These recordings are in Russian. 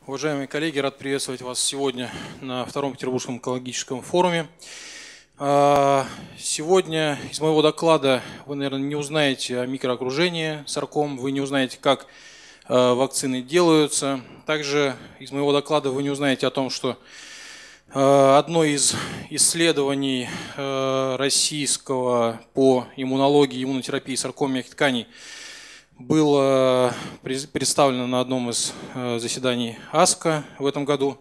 Уважаемые коллеги, рад приветствовать вас сегодня на Втором Петербургском экологическом форуме. Сегодня из моего доклада вы, наверное, не узнаете о микроокружении сарком, вы не узнаете, как вакцины делаются. Также из моего доклада вы не узнаете о том, что одно из исследований российского по иммунологии, иммунотерапии сарком мягких тканей было представлено на одном из заседаний АСКО в этом году.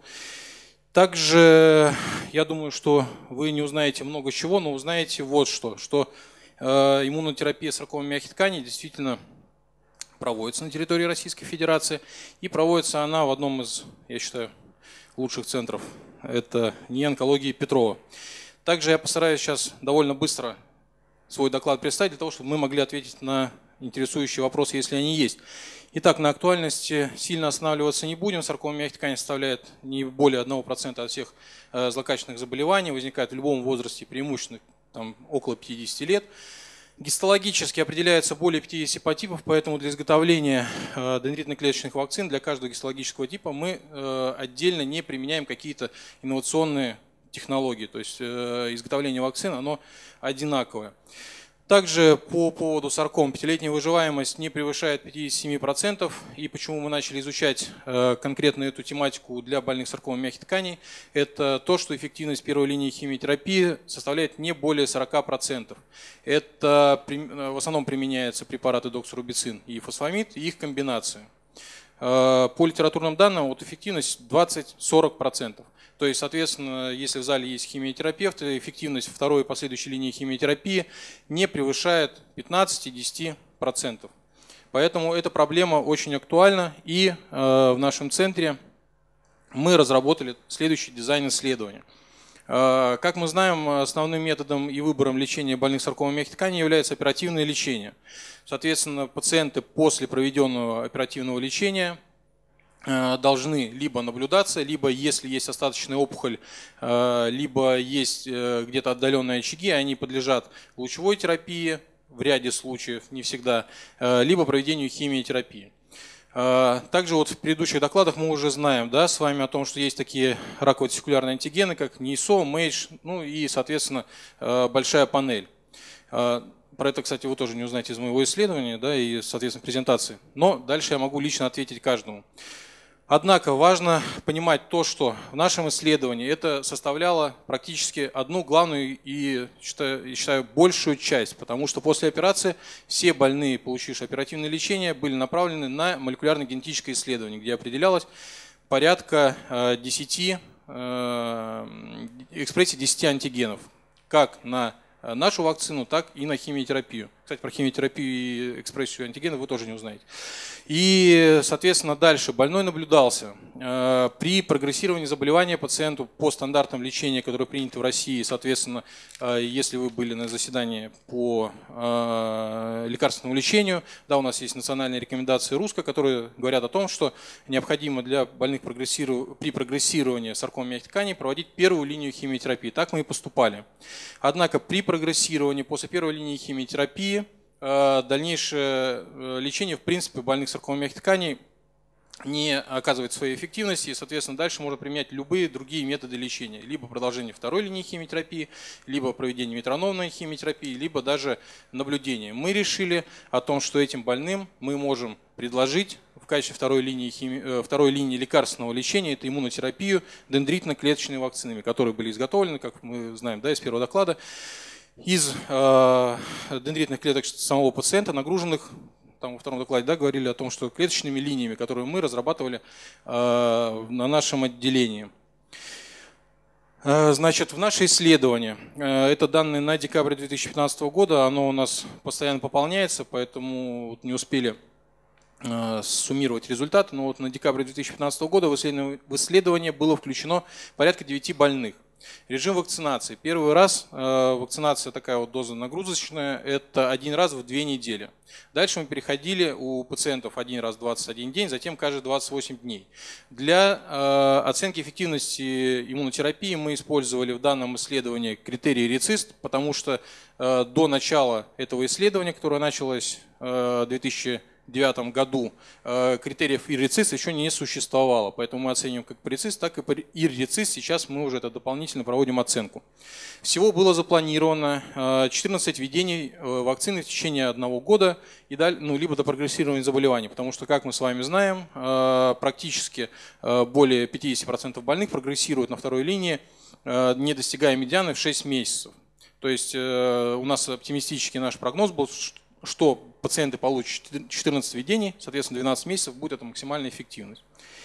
Также я думаю, что вы не узнаете много чего, но узнаете вот что иммунотерапия саркомы мягких тканей действительно проводится на территории Российской Федерации, и проводится она в одном из, я считаю, лучших центров. Это НИИ онкологии Петрова. Также я постараюсь сейчас довольно быстро свой доклад представить, для того, чтобы мы могли ответить на интересующие вопросы, если они есть. Итак, на актуальности сильно останавливаться не будем. Саркома мягких тканей составляет не более 1% от всех злокачественных заболеваний, возникает в любом возрасте, преимущественно около 50 лет. Гистологически определяется более 50 подтипов, поэтому для изготовления дендритно-клеточных вакцин для каждого гистологического типа мы отдельно не применяем какие-то инновационные технологии. То есть изготовление вакцин оно одинаковое. Также по поводу сарком пятилетняя выживаемость не превышает 57%. И почему мы начали изучать конкретно эту тематику для больных саркомой мягких тканей, это то, что эффективность первой линии химиотерапии составляет не более 40%. Это в основном применяются препараты доксорубицин и фосфамид и их комбинации. По литературным данным эффективность 20-40%. То есть, соответственно, если в зале есть химиотерапевт, эффективность второй и последующей линии химиотерапии не превышает 15-10%. Поэтому эта проблема очень актуальна, и в нашем центре мы разработали следующий дизайн исследования. Как мы знаем, основным методом и выбором лечения больных саркомой мягких тканей является оперативное лечение. Соответственно, пациенты после проведенного оперативного лечения должны либо наблюдаться, либо, если есть остаточная опухоль, либо есть где-то отдаленные очаги, они подлежат лучевой терапии, в ряде случаев, не всегда, либо проведению химиотерапии. Также в предыдущих докладах мы уже знаем с вами о том, что есть такие раково-весикулярные антигены, как НИИСО, МЭЙДЖ, и, соответственно, большая панель. Про это, кстати, вы тоже не узнаете из моего исследования и, соответственно, презентации. Но дальше я могу лично ответить каждому. Однако важно понимать то, что в нашем исследовании это составляло практически одну главную и, считаю, большую часть, потому что после операции все больные, получившие оперативное лечение, были направлены на молекулярно-генетическое исследование, где определялось порядка 10 экспрессий 10 антигенов, как на нашу вакцину, так и на химиотерапию. Кстати, про химиотерапию и экспрессию антигенов вы тоже не узнаете. И, соответственно, дальше больной наблюдался. При прогрессировании заболевания пациенту по стандартам лечения, которые приняты в России, соответственно, если вы были на заседании по лекарственному лечению, у нас есть национальные рекомендации РУСКО, которые говорят о том, что необходимо для больных при прогрессировании саркомы мягких тканей проводить первую линию химиотерапии. Так мы и поступали. Однако при прогрессировании после первой линии химиотерапии дальнейшее лечение, в принципе, больных саркомой мягких тканей не оказывает своей эффективности, и, соответственно, дальше можно применять любые другие методы лечения. Либо продолжение второй линии химиотерапии, либо проведение метроновной химиотерапии, либо даже наблюдение. Мы решили о том, что этим больным мы можем предложить в качестве второй линии лекарственного лечения, это иммунотерапию дендритно-клеточными вакцинами, которые были изготовлены, как мы знаем из первого доклада, из дендритных клеток самого пациента, нагруженных, во втором докладе говорили о том, что клеточными линиями, которые мы разрабатывали на нашем отделении. Значит, в наше исследование, это данные на декабрь 2015 года, оно у нас постоянно пополняется, поэтому не успели суммировать результаты, но на декабрь 2015 года в исследование было включено порядка 9 больных. Режим вакцинации. Первый раз вакцинация такая доза нагрузочная, это один раз в 2 недели. Дальше мы переходили у пациентов один раз в 21 день, затем каждые 28 дней. Для оценки эффективности иммунотерапии мы использовали в данном исследовании критерий РЕЦИСТ, потому что до начала этого исследования, которое началось в 2015 2009 году критериев ИР-РЕЦИСТ еще не существовало, поэтому мы оцениваем как по РЕЦИСТ, так и по ИР-РЕЦИСТ. Сейчас мы уже это дополнительно проводим оценку. Всего было запланировано 14 введений вакцины в течение 1 года, и либо до прогрессирования заболеваний, потому что, как мы с вами знаем, практически более 50% больных прогрессируют на второй линии, не достигая медианы в 6 месяцев. То есть у нас оптимистический наш прогноз был, что пациенты получат 14 введений, соответственно 12 месяцев будет это максимальная эффективность.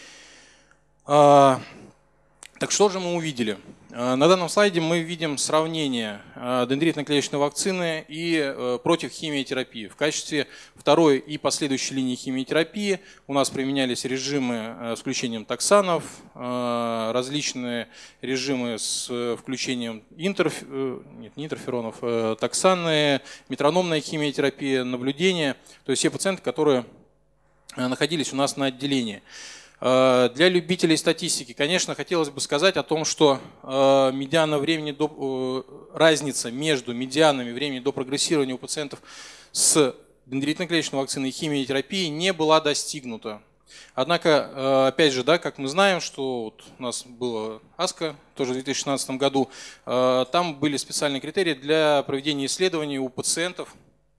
Так что же мы увидели? На данном слайде мы видим сравнение дендритно-клеточной вакцины и против химиотерапии. В качестве второй и последующей линии химиотерапии у нас применялись режимы с включением токсанов, различные режимы с включением токсаны, метрономная химиотерапия, наблюдение. То есть все пациенты, которые находились у нас на отделении. Для любителей статистики, конечно, хотелось бы сказать о том, что разница между медианами времени до прогрессирования у пациентов с дендритно-клеточной вакциной и химиотерапией не была достигнута. Однако, опять же, как мы знаем, что вот у нас было АСКО, тоже в 2016 году, там были специальные критерии для проведения исследований у пациентов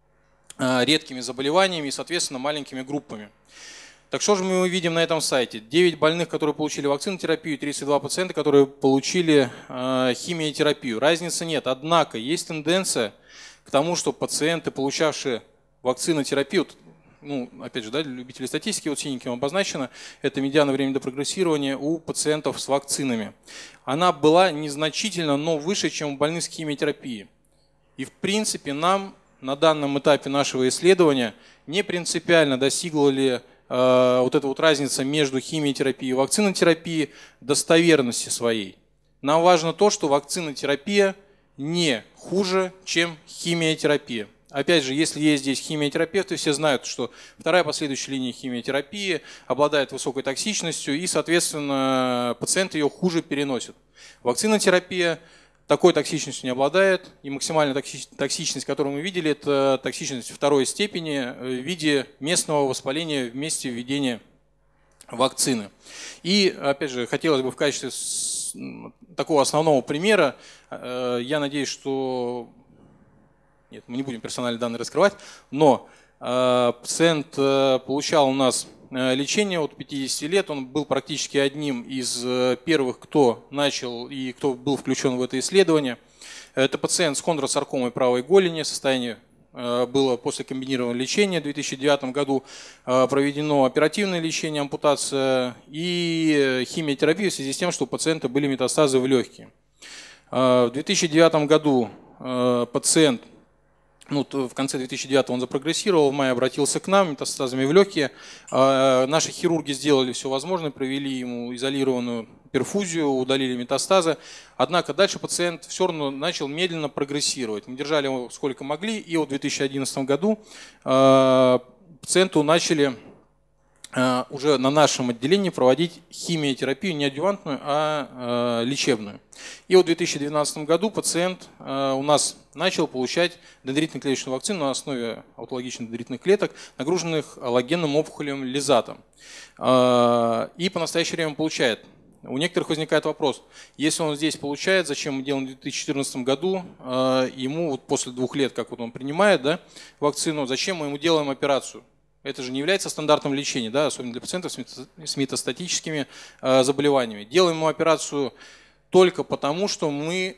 редкими заболеваниями и, соответственно, маленькими группами. Так что же мы видим на этом сайте? 9 больных, которые получили вакцинотерапию, 32 пациента, которые получили химиотерапию. Разницы нет, однако есть тенденция к тому, что пациенты, получавшие вакцинотерапию, опять же, для любителей статистики, вот синеньким обозначено, это медиана времени до прогрессирования у пациентов с вакцинами. Она была незначительно, но выше, чем у больных с химиотерапией. И в принципе нам на данном этапе нашего исследования не принципиально достигла ли вот эта вот разница между химиотерапией и вакцинотерапией достоверности своей. Нам важно то, что вакцинотерапия не хуже, чем химиотерапия. Опять же, если есть здесь химиотерапевты, все знают, что вторая последующая линия химиотерапии обладает высокой токсичностью и, соответственно, пациенты ее хуже переносят. Вакцинотерапия такой токсичностью не обладает, и максимальная токсичность, которую мы видели, это токсичность второй степени в виде местного воспаления в месте введения вакцины. И, опять же, хотелось бы в качестве такого основного примера, я надеюсь, что... Нет, мы не будем персональные данные раскрывать, но пациент получал у нас лечение от 50 лет, он был практически одним из первых, кто начал и кто был включен в это исследование. Это пациент с хондросаркомой правой голени, состояние было после комбинированного лечения. В 2009 году проведено оперативное лечение, ампутация и химиотерапия в связи с тем, что у пациента были метастазы в легкие. В 2009 году пациент, в конце 2009 он запрогрессировал, в мае обратился к нам метастазами в легкие. Наши хирурги сделали все возможное, провели ему изолированную перфузию, удалили метастазы. Однако дальше пациент все равно начал медленно прогрессировать. Мы держали его сколько могли, и в 2011 году пациенту начали уже на нашем отделении проводить химиотерапию не адъювантную, а лечебную. И в 2012 году пациент у нас начал получать дендритно-клеточную вакцину на основе аутологичных дендритных клеток, нагруженных аллогенным опухолем лизатом. И по настоящее время получает. У некоторых возникает вопрос, если он здесь получает, зачем мы делаем в 2014 году, ему после 2 лет, как он принимает вакцину, зачем мы ему делаем операцию? Это же не является стандартным лечением, особенно для пациентов с метастатическими заболеваниями. Делаем ему операцию только потому, что мы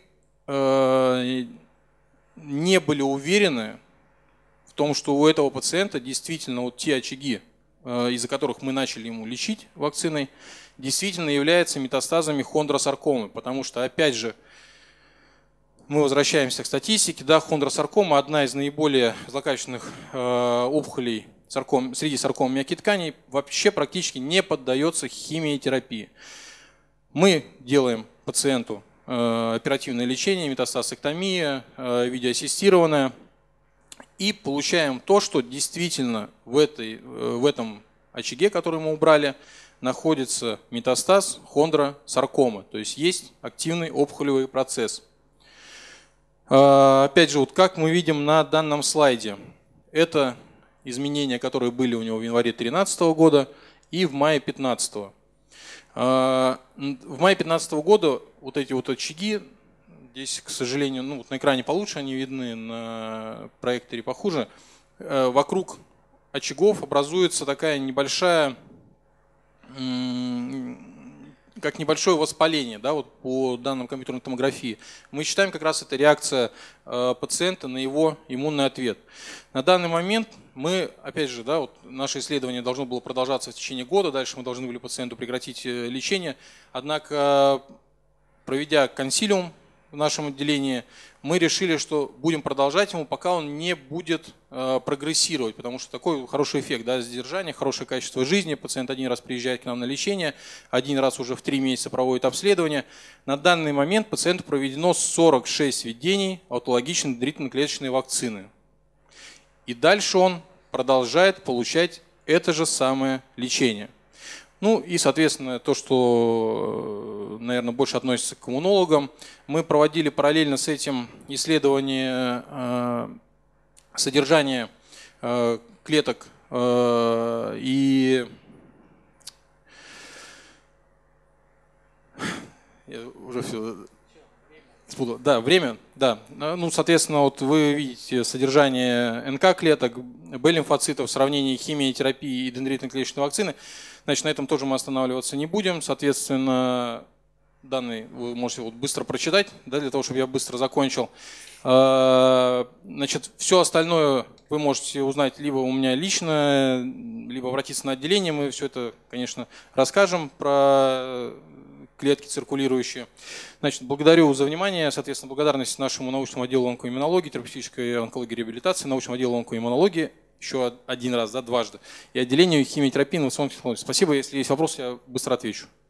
не были уверены в том, что у этого пациента действительно те очаги, из-за которых мы начали ему лечить вакциной, действительно являются метастазами хондросаркомы. Потому что, опять же, мы возвращаемся к статистике. Хондросаркома – одна из наиболее злокачественных опухолей среди сарком мягких тканей, вообще практически не поддается химиотерапии. Мы делаем пациенту оперативное лечение, метастазэктомия, видеоассистированная, и получаем то, что действительно в этом очаге, который мы убрали, находится метастаз хондросаркомы, то есть активный опухолевый процесс. Опять же, как мы видим на данном слайде, это изменения, которые были у него в январе 2013 года и в мае 2015. В мае 2015 года вот эти вот очаги, здесь, к сожалению, ну, вот на экране получше они видны, на проекторе похуже, вокруг очагов образуется такая небольшая, как небольшое воспаление, да, вот по данным компьютерной томографии. Мы считаем, как раз это реакция пациента на его иммунный ответ. На данный момент мы, опять же, да, вот наше исследование должно было продолжаться в течение года, дальше мы должны были пациенту прекратить лечение. Однако, проведя консилиум в нашем отделении, мы решили, что будем продолжать ему, пока он не будет прогрессировать, потому что такой хороший эффект, да, содержание, хорошее качество жизни. Пациент один раз приезжает к нам на лечение, один раз уже в 3 месяца проводит обследование. На данный момент пациенту проведено 46 введений аутологичной длительноклеточной вакцины. И дальше он продолжает получать это же самое лечение. Ну и, соответственно, то, что, наверное, больше относится к иммунологам, мы проводили параллельно с этим исследование содержания клеток и я уже все спутал. Да, время, да. Ну, соответственно, вот вы видите содержание НК-клеток, Б-лимфоцитов в сравнении химиотерапии и дендритно-клеточной вакцины. Значит, на этом тоже мы останавливаться не будем. Соответственно, данный вы можете вот быстро прочитать, да, для того, чтобы я быстро закончил. Значит, все остальное вы можете узнать либо у меня лично, либо обратиться на отделение. Мы все это, конечно, расскажем про клетки циркулирующие. Значит, благодарю за внимание. Соответственно, благодарность нашему научному отделу онкоиммунологии, терапевтической онкологии и реабилитации, научному отделу онкоиммунологии, еще один раз, да, дважды, и отделению химиотерапии и инновационных технологий. Спасибо. Если есть вопросы, я быстро отвечу.